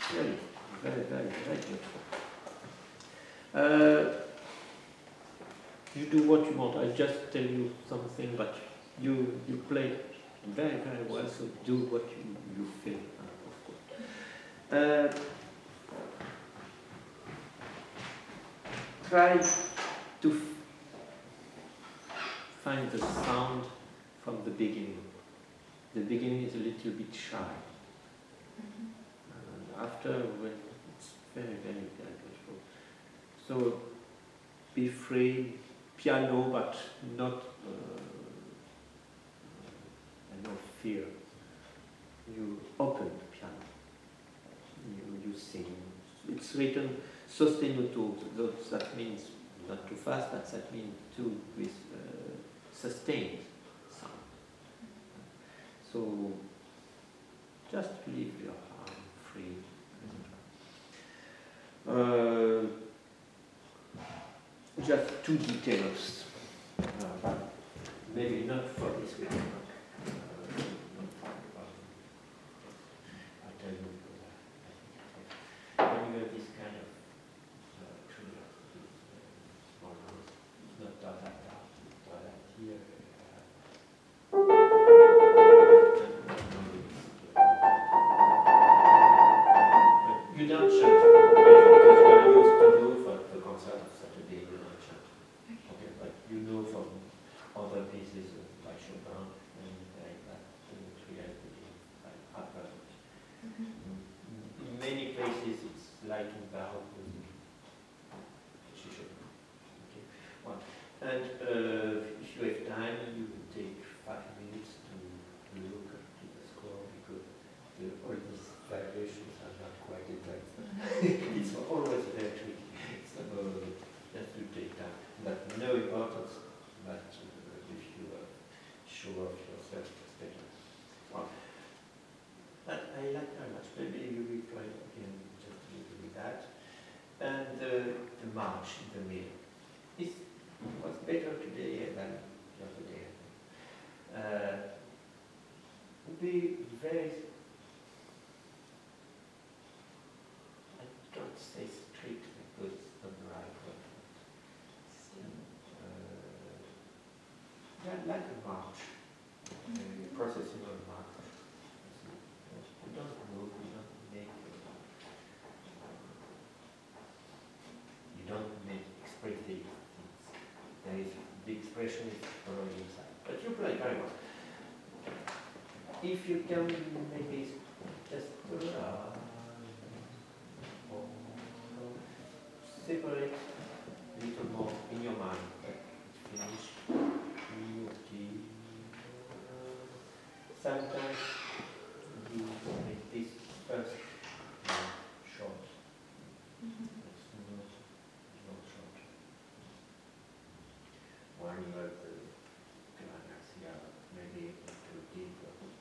Really, very, very, very beautiful. You do what you want. I just tell you something, but you play very, very well. So do what you feel, of course. Try to find the sound from the beginning. The beginning is a little bit shy. And after, when it's very, very, very beautiful. So be free, piano, but not no fear. You open the piano. You sing. It's written sostenuto. That means not too fast, but that means too with sustained sound. So just leave your arm free. Just two details, but maybe not for this week. I'll tell you because when you have this kind of tree, small notes, it's not that here. But you don't chant because you are used to do for the concert of Saturday, you don't chant. Okay, but you know from other pieces by Chopin and like that, by Harper. In many places it's like in Baroque music. Okay. Well, and if you have time, you will take 5 minutes to look at the score because all these vibrations are not quite exact. It's always very tricky. So just to take time. But no importance, but if you are sure of yourself, it's better. Well, but I like very much. Maybe you will try again just to do that. And the march in the middle. It was better today than the other day. Would be very, I don't say strict because it's not the right word. Yeah, like a march, a processing of march. You don't move, you don't make expressive things. There is the expression is already inside. But you play very well. If you can maybe just separate a little more in your mind. Finish. Sometimes you make this first short. It's not short. When you have the climax here, maybe too deep.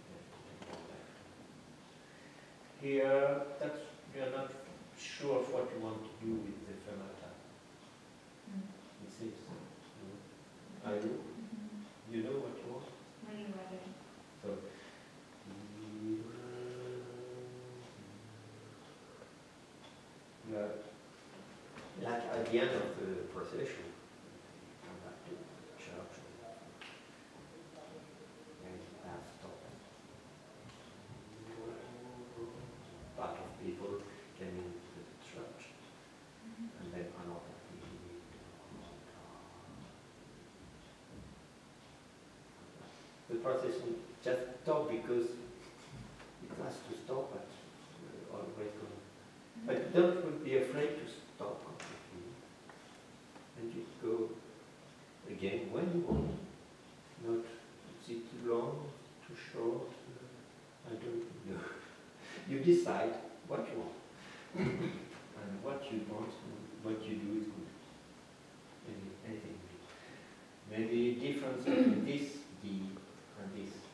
Here, that's you're not sure of what you want to do with the fermata. It seems. Are you? You know what you want? So, like at the end of the procession, come back to church and have stop. Part of people came into the church and then another people. The procession just stopped because it has to stop, but always going. But don't be afraid to stop completely. And you go again when you want. Not is it too long, too short. I don't know. You decide what you want. And what you want, what you do is good. Anything. Maybe difference between this D and this D.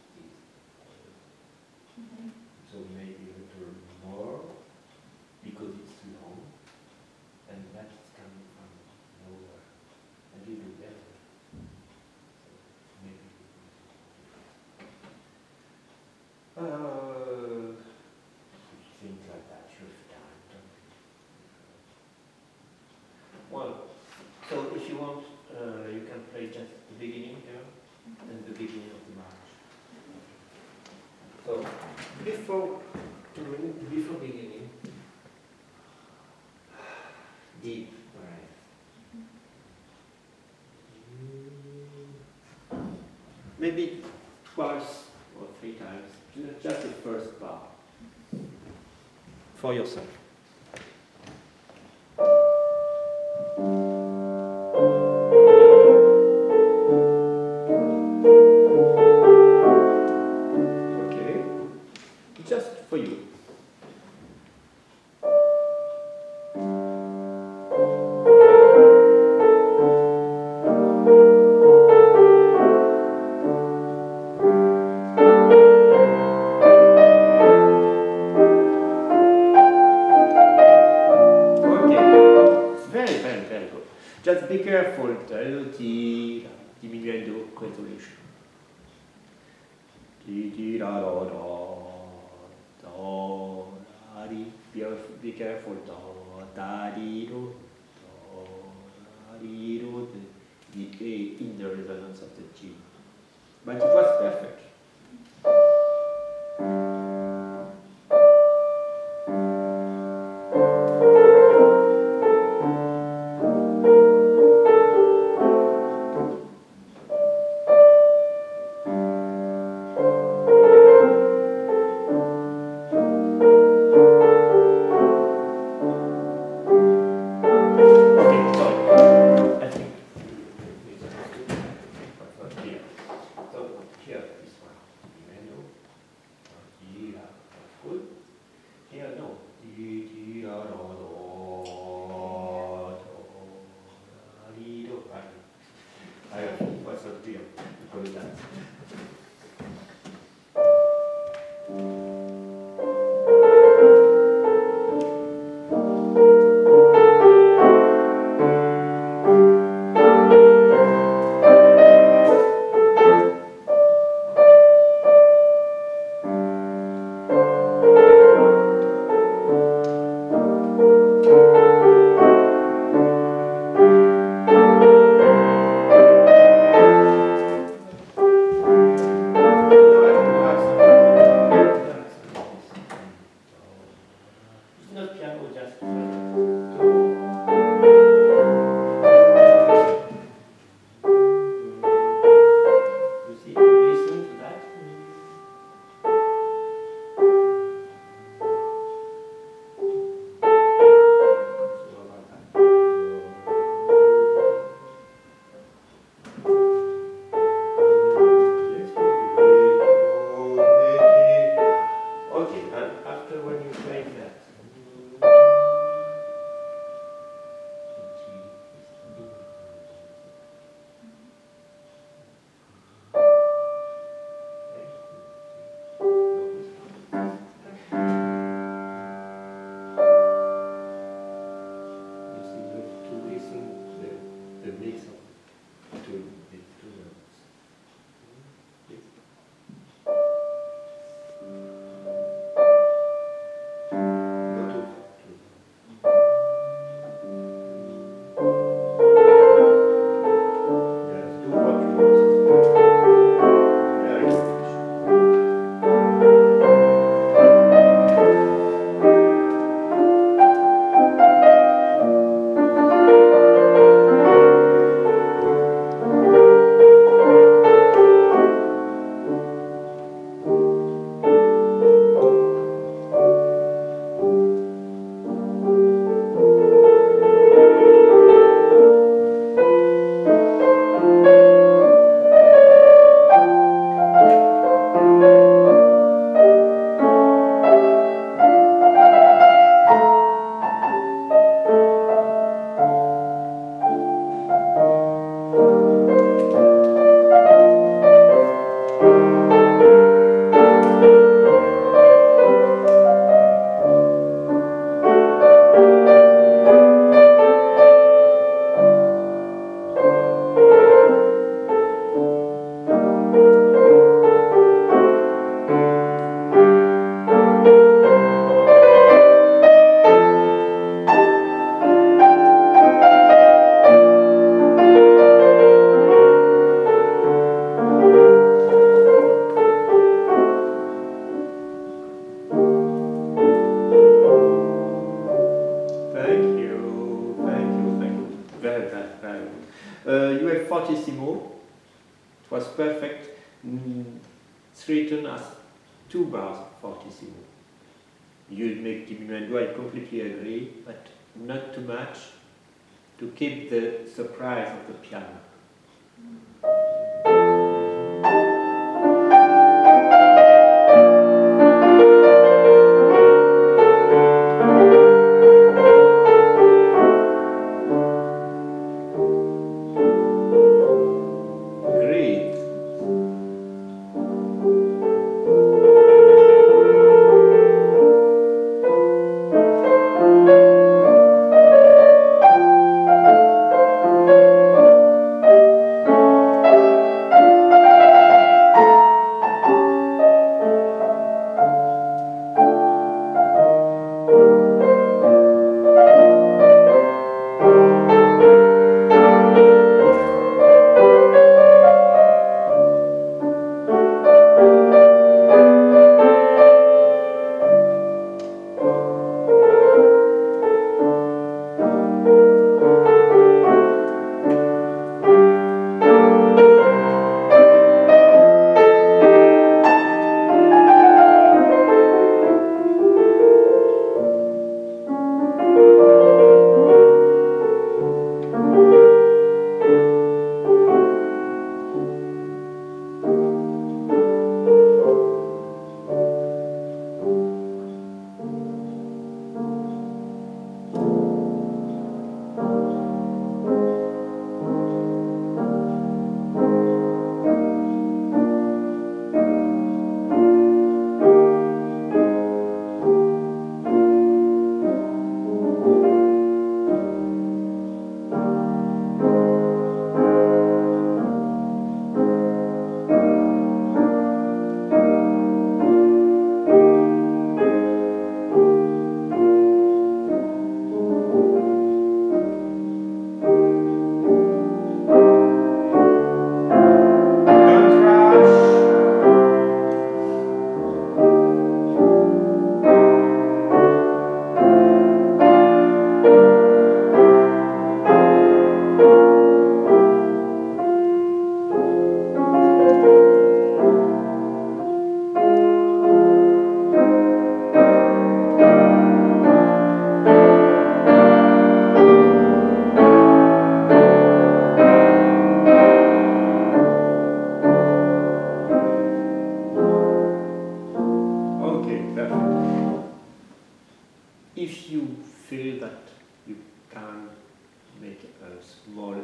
So maybe a little more because it's too long, and that is coming from nowhere. And you do better. So maybe things like that, you have time. Well, so if you want, you can play just the beginning here and the beginning of the march. So before beginning, deep breath. Maybe twice or 3 times, just the first bar. For yourself. Okay, just for you. Just be careful, diminuendo resolution. Be careful, in the resonance of the G. But it was perfect. fortissimo. It was perfect. It's written as 2 bars fortissimo. You make diminuendo, I completely agree, but not too much to keep the surprise of the piano. If you feel that you can make a small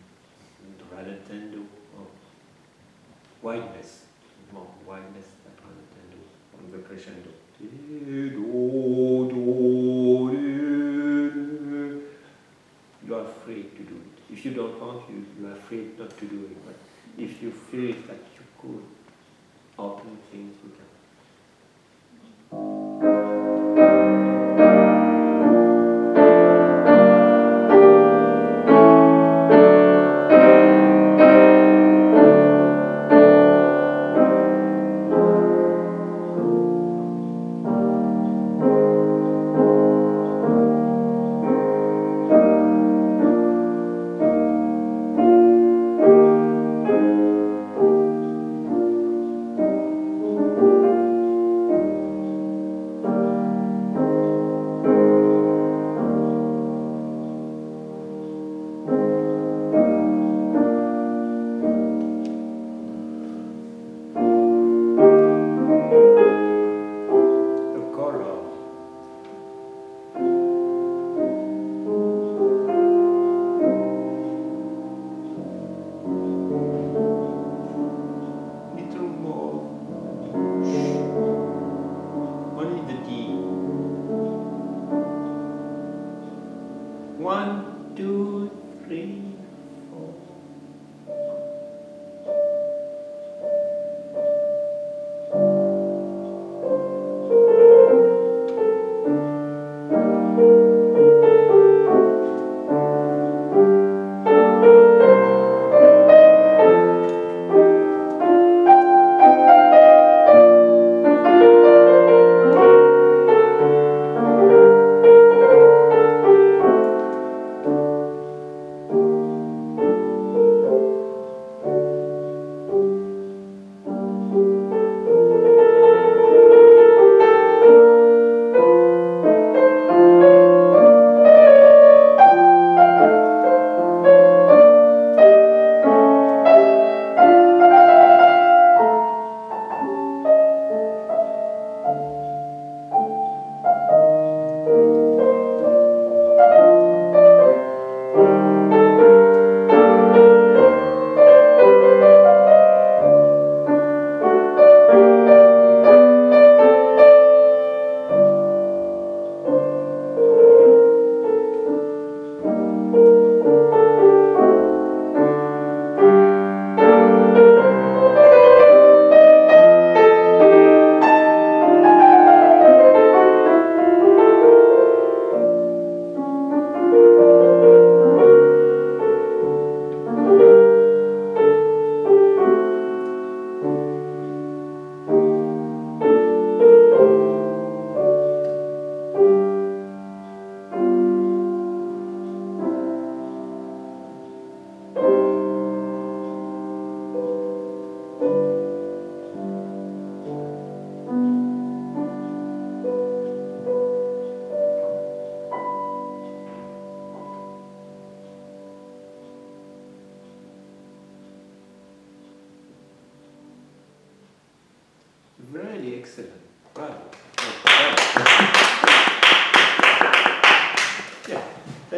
rallentando or wideness, more wideness than rallentando on the crescendo. You are free to do it. If you don't want, you are free not to do it. But if you feel that you could open things, you can.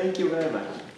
Thank you very much.